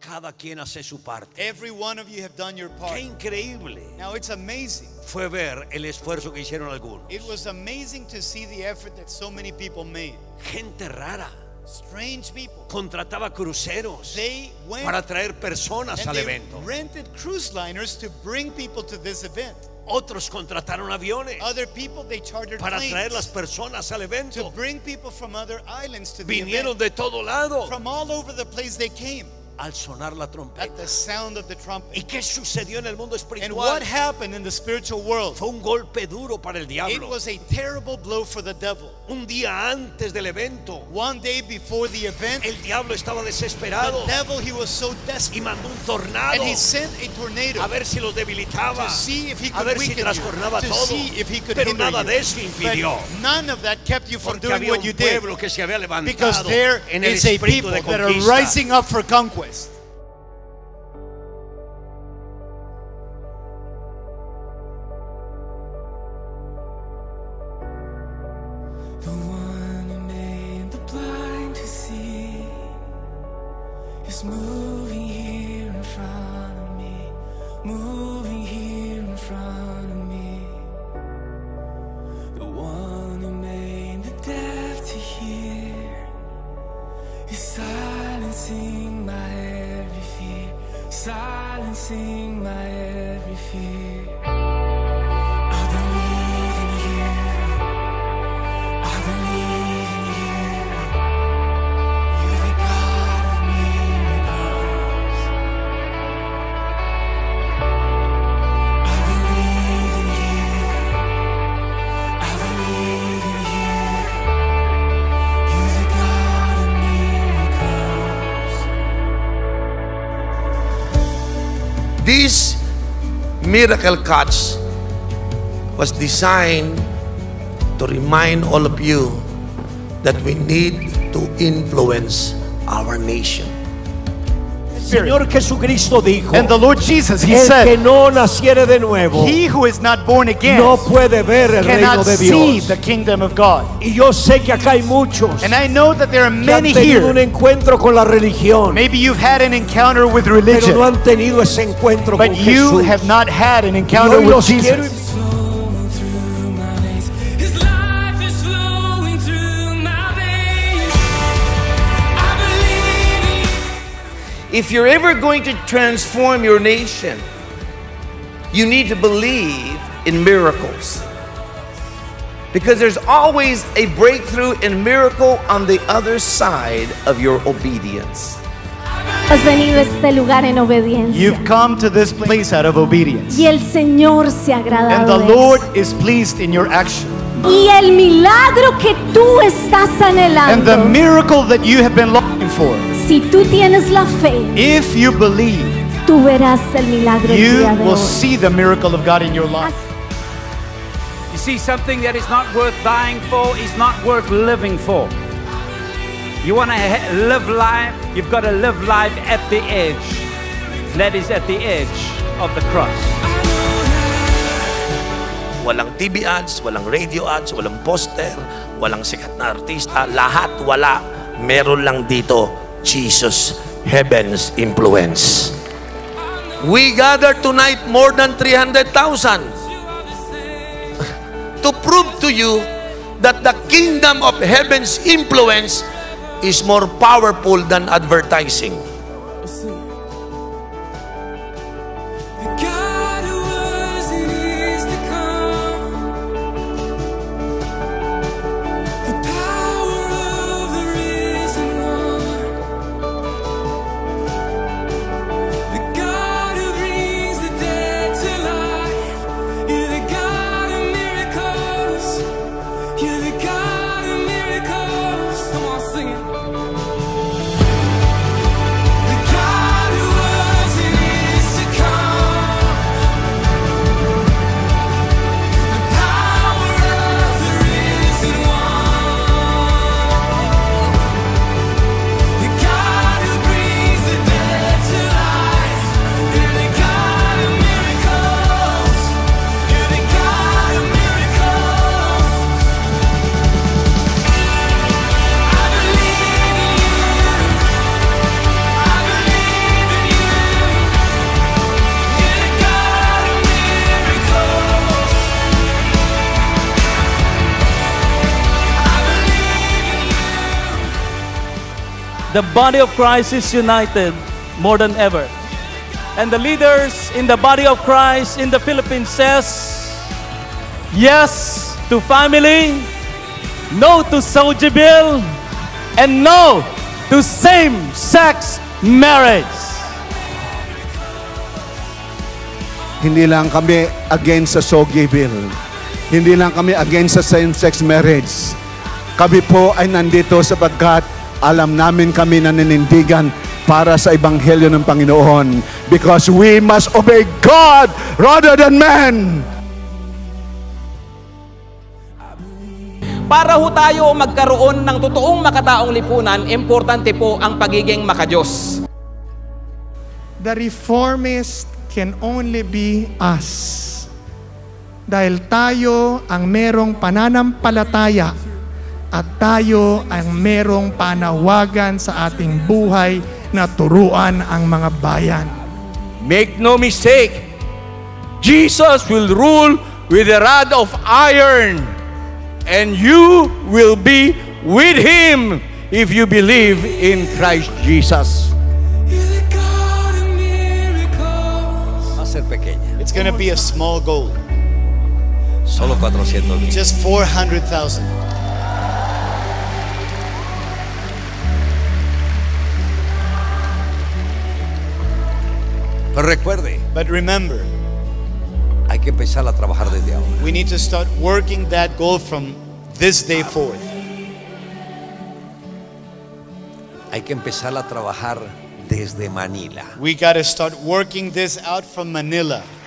Cada quien hace su parte. Every one of you have done your part. Qué increíble Now it's amazing. fue ver el esfuerzo que hicieron algunos. It was amazing to see the effort that so many people made. Gente rara Strange people. contrataba cruceros They went para traer personas and al they evento. rented cruise liners to bring people to this event. Otros contrataron aviones Other people, they chartered para planes traer las personas al to evento. bring people from other islands to the Vinieron event. de todo lado From all over the place they came al sonar la at trompeta. the sound of the ¿Y trumpet. qué sucedió en el mundo And espiritual? what happened in the spiritual world? Fue un golpe duro para el It diablo. was a terrible blow for the devil. Un día antes del evento, One day before the event, el diablo estaba desesperado the devil, he was so y desperate, mandó un tornado and he sent a tornado a ver si los debilitaba, to see if he a could ver si weaken trastornaba you, to todo. see if he could Pero hinder nada you. de eso impidió, But none of that kept you from porque doing había what un you did, pueblo que se había because levantado there en el is a espíritu people de that are conquista. rising up for conquest. The one who made the blind to see is moving here in front of me, moving here in front of me. The one who made the deaf to hear is silencing my every fear, silencing my every fear. I believe in you. I believe in you. You're the God of miracles. I believe in you. I believe in you. You're the God of miracles. This miracle catch was designed to remind all of you that we need to influence our nation. Señor Jesucristo dijo, And the Lord Jesus, he el que said, no naciere de nuevo he who is not born again no puede ver el reino cannot de see Dios. the kingdom of God. Y yo sé que acá hay muchos And I know that there are que han many tenido un here. encuentro con la religión, Maybe you've had an encounter with pero no religion, han tenido ese encuentro but con you Jesús. have not had an Y encounter hoy with los quiero Jesus. Flowing through my veins. His life is flowing through my veins. I believe in you. If you're ever going to transform your nation, you need to believe in miracles. Because there's always a breakthrough and miracle on the other side of your obedience. Has venido a este lugar en obediencia. You've come to this place out of obedience. Y el Señor se ha And agradado the de Lord eso. is pleased in your action. Y el milagro que tú estás And the anhelando, miracle that you have been longing for, si tú tienes la fe, if you believe, tú verás el milagro el you día de will hoy. see the miracle of God in your life. You see, something that is not worth dying for is not worth living for. You want to live life, you've got to live life at the edge. That is at the edge of the cross. Walang TV ads, walang radio ads, walang poster, walang sikat na artista, lahat wala. Meron lang dito, Jesus, Heaven's Influence. We gather tonight more than 300,000 to prove to you that the kingdom of Heaven's influence is more powerful than advertising. The God who was and is to come. The power of the risen one. The God who brings the dead to life. You're the God of miracles. You're the God of miracles. Come on, sing it. the body of Christ is united more than ever. And the leaders in the body of Christ in the Philippines says, yes to family, no to SOGIE bill, and no to same-sex marriage. Hindi lang kami against sa SOGIE bill. Hindi lang kami against sa same-sex marriage. Kami po ay nandito sapagkat alam namin kami na nanindigan para sa Ebanghelyo ng Panginoon. Because we must obey God rather than man. Para ho tayo magkaroon ng totoong makataong lipunan, importante po ang pagiging makadiyos. The reformist can only be us. Dahil tayo ang merong pananampalataya at tayo ang merong panawagan sa ating buhay na turuan ang mga bayan. Make no mistake, Jesus will rule with a rod of iron, and you will be with Him if you believe in Christ Jesus. It's going to be a small goal. Solo 400,000. Just 400,000. Pero recuerde, But remember, hay que empezar a trabajar desde ahora. we need to start working that goal from this day forth. Hay que empezar a trabajar desde Manila. We got to start working this out from Manila.